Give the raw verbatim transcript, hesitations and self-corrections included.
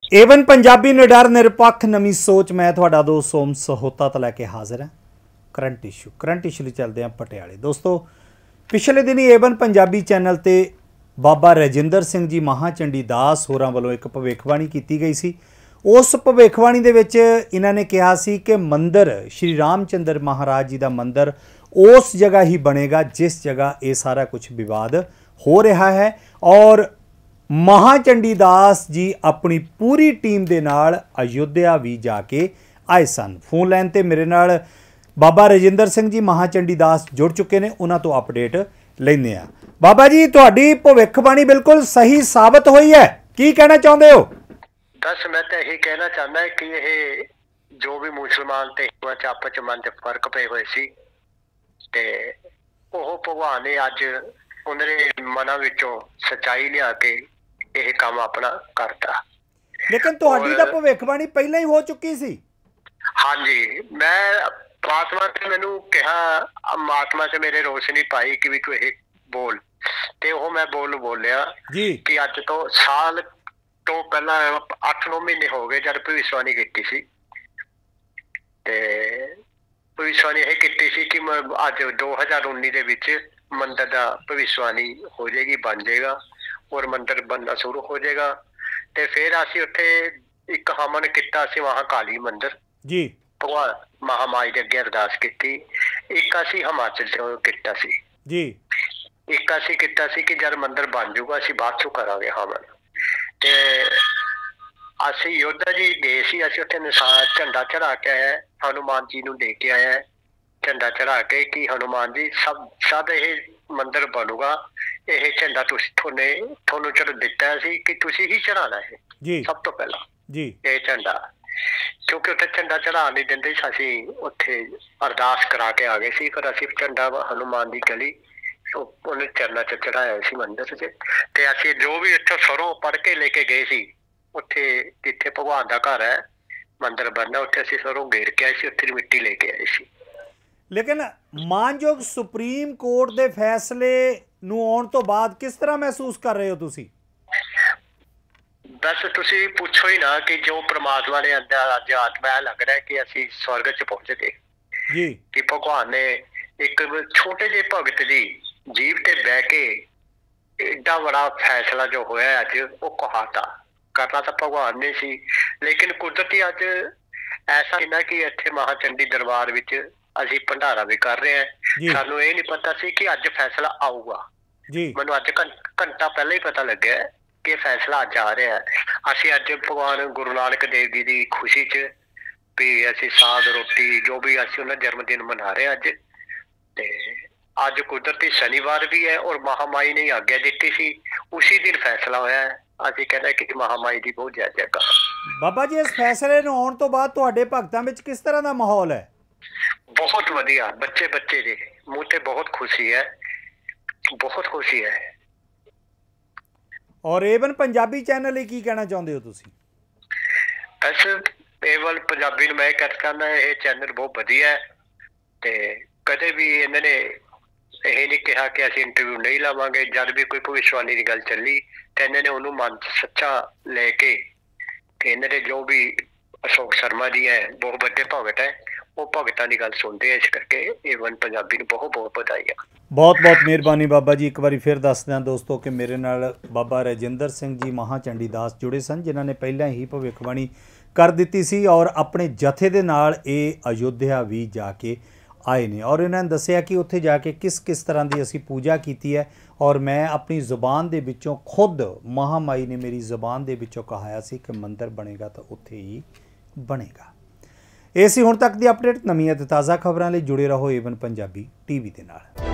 Avon Punjabi निडर निरपक्ष नवी सोच मैं तुहाडा दोस्त सोम सहोता तो लैके हाजिर है। करंट इशू करंट इशू चलते हैं पटियाले। दोस्तों पिछले दिन एवन पंजाबी चैनल ते बाबा रजिंदर सिंह जी महाचंडी दास होरां वालों एक भविखबाणी की गई सी। उस भविखबाणी दे विच इन्हां ने कहा सी कि मंदिर श्री रामचंद्र महाराज जी का मंदिर उस जगह ही बनेगा जिस जगह ये सारा कुछ विवाद हो रहा है। और महाचंडी दास जी अपनी पूरी टीम दे नाल अयोध्या भी जाके आए सन। फोन लाइन ते मेरे नाल बाबा रजिंदर सिंह जी महाचंडी दास जुड़ चुके हैं, उन्हां तो अपडेट लैंदे आ। बाबा जी तुहाडी भविखबाणी बिल्कुल सही साबित हुई है, की कहना चाहुंदे हो? दस मैं तो यही कहना चाहता है कि यह जो भी मुसलमान ते हिंदुआं च आपस च मन च फर्क पे हुए सी ते ओह भगवान ने अज उन्हें मनां विचों सच्चाई लिया के यह काम अपना करता। लेकिन तुहाडी तां भविखबाणी पहले ही हो चुकी सी। हाँ जी, मैं महात्मा ने मैनू कहा, महात्मा से मेरे रोशनी पाई कि भी तू यह बोल ते वो मैं बोल बोलिया कि अज तो साल तो पहला अठ नौ महीने हो गए जब भविष्यवाणी की सी ते भविष्यवाणी यह की सी कि अज दो हज़ार उन्नी दे विच मंदिर का भविष्यवाणी हो जाएगी, बन जाएगा और मंदिर बनना शुरू हो जाएगा। ते फिर असी उत्थे एक हमन किया सी वहां काली मंदिर जी भगवान महामाई के अगे अरदास की। एक असी हिमाचल किया सी जी एक असी किया सी कि जब मंदिर बन जाऊगा असी बाद चो करांगे हमन। ते असी योद्धा जी गए सी, असी उत्थे निशान झंडा चढ़ा के आए, हनुमान जी नूं दे के आए झंडा चढ़ा के कि हनुमान जी सब सब ये मंदिर बनूगा, यह झंडा थोने थोनू चढ़ दिता सी कि तुसी ही चढ़ाना है जी सब तो पहला जी ये झंडा, क्योंकि उत्थे झंडा चढ़ा नहीं देंदे असी उत्थे अरदास करा के आ गए सी। फिर असी झंडा हनुमान की गली उन्हें चरणा च चढ़ाया सी मंदिर च ते असी जो भी इत्थे सरों पढ़ के लेके गए सी उत्थे जिथे भगवान का घर है मंदिर बनना उत्थे असी सरों घेर के आए सी, उत्थे मिट्टी लेके आए सी। लेकिन मानयोग सुप्रीम कोर्ट के फैसले नूं आउण तो बाद किस तरह महसूस कर रहे हो तुसी? बस तुसी पूछो ही ना कि जो परमात्मा ने अंदर अज आत्मा लग रहा है कि असी स्वर्ग च पहुंच गए जी, कि भगवान ने एक छोटे जे भगत जी जीव ते बह के एडा बड़ा फैसला जो होया अज वो कहाता करना तो भगवान ने सी। लेकिन कुदरती अज ऐसा ना कि इत्थे महाचंडी दरबार विच असी भंडारा भी कर रहे हैं, सानू ये नहीं पता सी कि अज फैसला आऊगा जी। मैनू अज घंटा पहले ही पता लगे कि फैसला अज आ रहा है। असी अज भगवान गुरु नानक देव जी की खुशी च भी असी साग रोटी जो भी असी उन्हें जन्मदिन मना रहे हैं अज ते अज कुदरती शनिवार भी है और महामाई ने आज्ञा दी सी, उसी दिन फैसला होया है। असी कहते कि महामाई की बहुत जय जयकार। बाबा जी इस फैसले नूं आउण तो बाद तुहाडे भगतां विच किस तरह का माहौल है? बहुत वधिया, बच्चे बच्चे जी मुँह ते बहुत खुशी है, बहुत खुशी है। और एवन पंजाबी चैनल की कहना चाहते हो तुसी? बस एवन पंजाबी मैं कह चाहना ये चैनल बहुत वधिया है ते कदे भी इन्होंने यह नहीं कहा कि असी इंटरव्यू नहीं लवांगे। जब भी कोई भविष्यवाणी की गल चली तो इन्होंने उन्होंने मन सच्चा लेके इन्होंने जो भी अशोक शर्मा जी है बहुत बड़े भगत है वो भगतां की गल सुनते हैं, इस करके एवन पंजाबी नूं बहुत बहुत बधाई है। बहुत बहुत मेहरबानी बाबा जी। एक बार फिर दस दें दोस्तों कि मेरे नाल बाबा रजिंदर सिंह जी महाचंडी दास जुड़े सन जिन्होंने पहला ही भविखबाणी कर दी सी और अपने जथे दे नाल ये अयोध्या भी जाके आए ने और इन्होंने दसिया कि उत्थे जाके किस किस तरह की असी पूजा की है और मैं अपनी जुबान दे विचों खुद महामाई ने मेरी जुबान दे विचों कहाया सी कि मंदिर बनेगा तो उत्थे ही बनेगा। ਇਹ ਸੀ ਹੁਣ ਤੱਕ ਦੀ ਅਪਡੇਟ। ਨਵੀਆਂ ਤੇ ਤਾਜ਼ਾ ਖਬਰਾਂ ਲਈ ਜੁੜੇ ਰਹੋ ਏਵਨ ਪੰਜਾਬੀ ਟੀਵੀ ਦੇ ਨਾਲ।